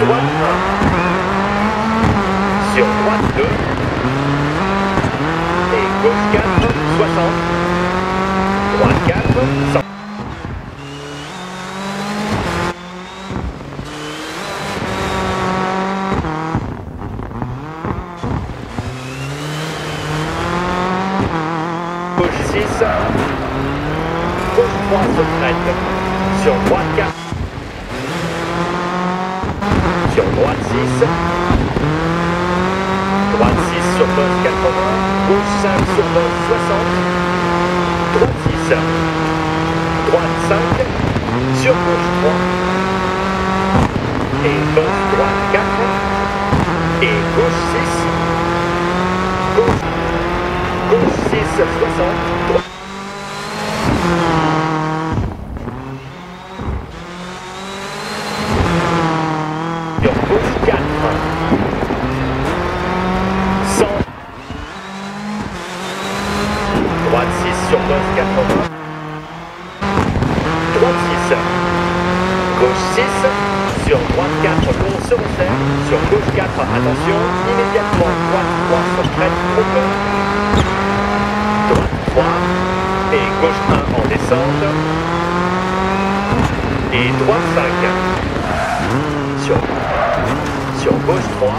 droite 1. Sur droite 2. Et gauche 4, 60. Droite 4, 100. Gauche 6. Gauche 3 se traite. Sur droite 4. Sur droite 6. Droite 6 sur poste 80. Gauche 5 sur poste 60. Droite 6. Droite 5. Sur gauche 3. Et poste droite 4. Et gauche 6. Gauche 6, 60. Droite. Sur gauche 4. 100. Droite 6 sur poste 80. Droite 6. Gauche 6. Sur droite 4, long se resserre. Sur gauche 4, attention. Immédiatement, droite 3 se traite trop peu. Droite 3. Et gauche 1 en descente. Et droite 5. Sur gauche 3.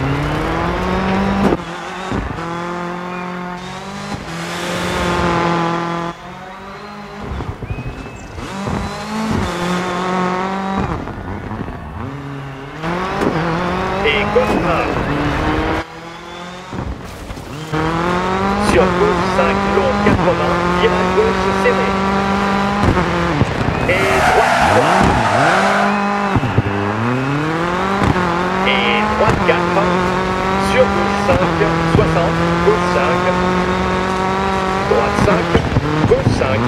Et gauche 1. Sur gauche 5, long 80, virage gauche serré. Et droite 3. Et droite 4. Sur gauche 5, 60, gauche 5. Droite 5, gauche 5.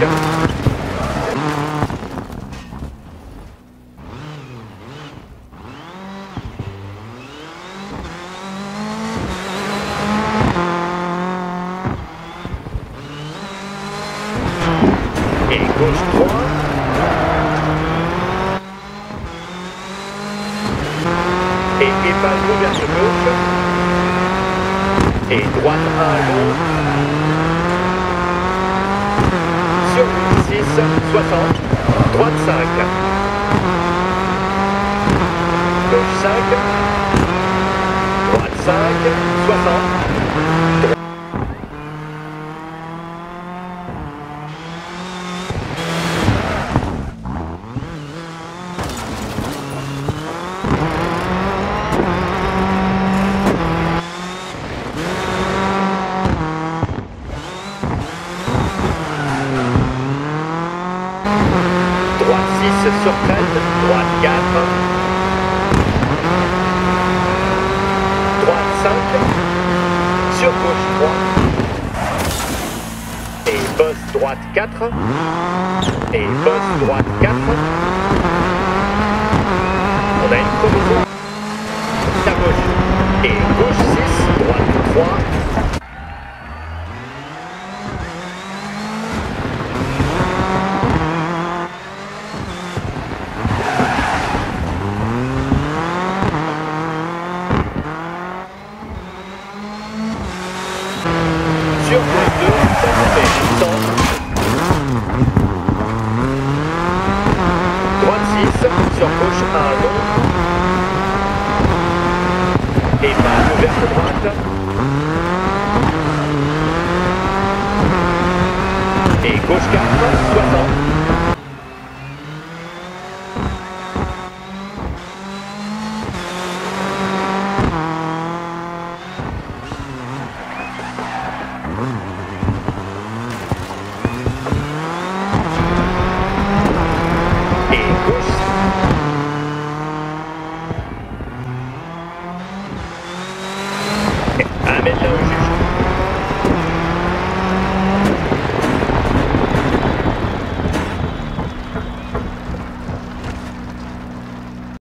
Et gauche 3. Et épingle ouverte gauche. Et droite 1 long. Sur gauche 6, 60. Droite 5. Gauche 5. Droite 5, 60. Droite 6 sur crête, droite 4. Droite 5. Sur gauche 3. Et poste droite 4. Et poste droite 4. On a une crevaison à gauche. Et gauche 6, droite 3. Sur gauche 2, ça fait 100. Droite 6, sur gauche 1 long. Et pas ouverte droite. Et gauche 4, 60.